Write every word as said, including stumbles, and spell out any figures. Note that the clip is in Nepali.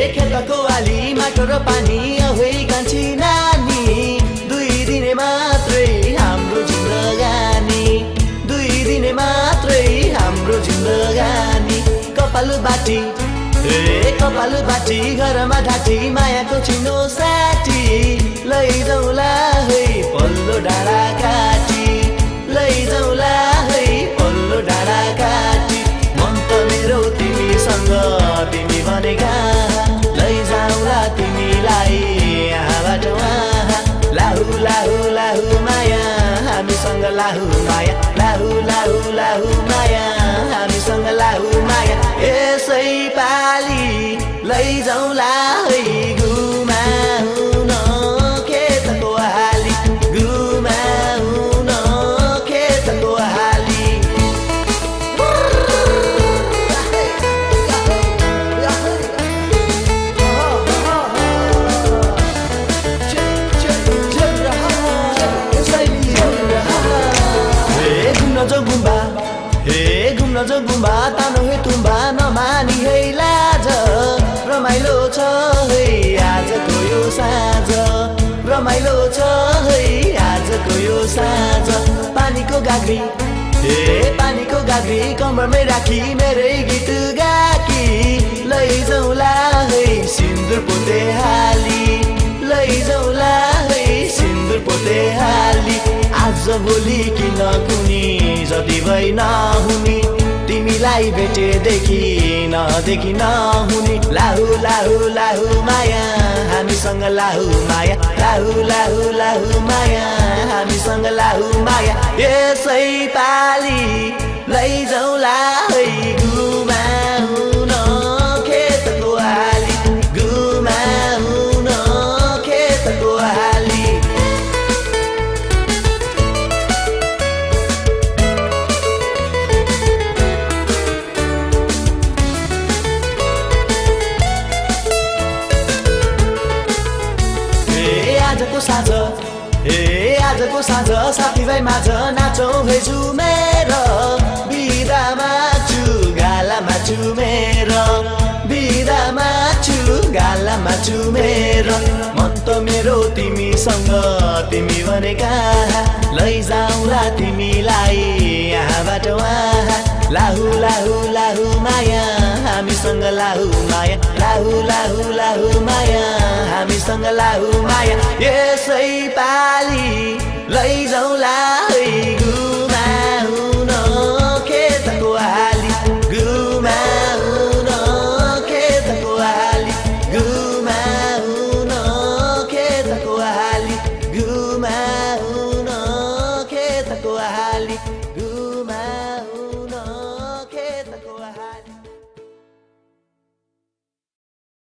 खेतको आली माटो र पानी अवै कान्छी नानी दुई दिने मात्रै हाम्रो जिन्दगानी दुई दिने मात्रै हाम्रो जिन्दगानी कपाल बाटी ए कपाल बाटी घरमा ढाटी मायाको छिनो साटी लैजाउला है पल्लो डाँडा काटी लैजाउला है पल्लो डाँडा काटी मन त मेरो तिमीसँग तिमी भनेका लैजाउला तिमीलाई यहाँबाट वहाँ लाहु लाहु लाहु माया हामीसँग लाहु माया लाहु लाहु लाहु माया हामीसँग लाहु माया यसै पाली लैजाउला है घुमाउन खेतको हाली घुमाउन खेतको हाली घुम्न जो गुम्बा तानो हे तुम्बा नमानी है लाज रमाइलो छ है आजको यो साँझ रमाइलो छ है आजको यो साँझ पानीको गाग्री ए पानीको गाग्री कमरमै राखी मेरै गीत गाकी लैजाउला है सिन्दुर पोते हाली लैजाउला है सिन्दुर पोते हाली आज भोलि किन कुनी जति भइ नहुनी तिमीलाई भेटेदेखि नदेखि नहुनी लाहु लाहु लाहु माया हामीसँग लाहु माया लाहु लाहु लाहु माया हामीसँग लाहु माया यसै पाली लैजाउला है घुमाउन खेतको हाली घुमाउन खेतको हाली आजको साँझ ए आजको साँझ साथीभाइ माझ नाचौँ है झुमेर बिदा माछु गाला माछु मेरो बिदा माछु गाला माछु मेरो मन त मेरो तिमीसँग तिमी भनेका लैजाउला तिमीलाई यहाँबाट वहाँ लाहु लाहु लाहु माया हामीसँग लाहु माया लाहु लाहु लाहु माया हामीसँग लाहु माया यसै पाली लैजाउला है घुमाउन खेतको हाली घुमाउन खेतको हाली घुमाउन खेतको हाली घुमाउन खेतको हाली